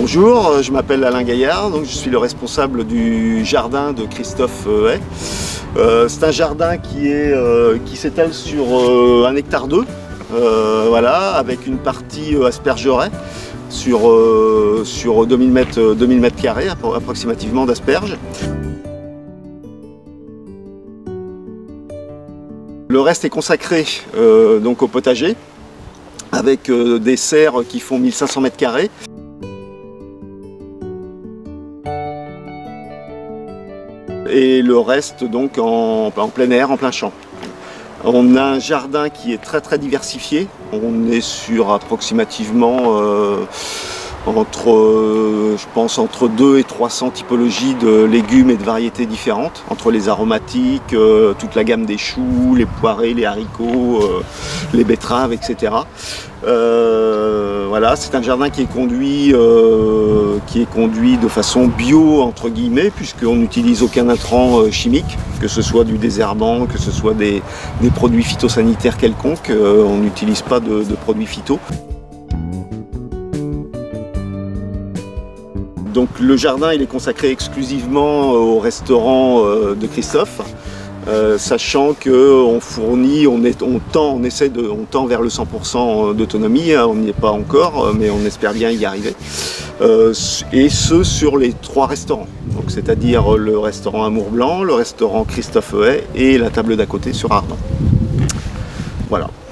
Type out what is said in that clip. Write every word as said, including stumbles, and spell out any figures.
Bonjour, je m'appelle Alain Gaillard, donc je suis le responsable du jardin de Christophe Hay. Euh, c'est un jardin qui est euh, qui s'étale sur euh, un hectare deux, euh, voilà, avec une partie euh, aspergeraie sur, euh, sur deux mille mètres carrés approximativement d'asperges. Le reste est consacré euh, donc au potager, avec euh, des serres qui font mille cinq cents mètres carrés. Et le reste donc en, en plein air, en plein champ. On a un jardin qui est très très diversifié. On est sur approximativement euh, entre, euh, je pense, entre deux et trois cents typologies de légumes et de variétés différentes, entre les aromatiques, euh, toute la gamme des choux, les poirées, les haricots, euh, les betteraves, et cetera. Euh, voilà, c'est un jardin qui est conduit, euh, qui est conduit de façon bio entre guillemets, puisqu'on n'utilise aucun intrant euh, chimique, que ce soit du désherbant, que ce soit des, des produits phytosanitaires quelconques. Euh, on n'utilise pas de, de produits phyto. Donc le jardin il est consacré exclusivement au restaurant euh, de Christophe. Euh, sachant qu'on fournit, on, est, on, tend, on essaie de, on tend vers le cent pour cent d'autonomie, hein, on n'y est pas encore, mais on espère bien y arriver. Euh, et ce sur les trois restaurants, c'est-à-dire le restaurant Amour Blanc, le restaurant Christophe Hay et la table d'à côté sur Ardent. Voilà.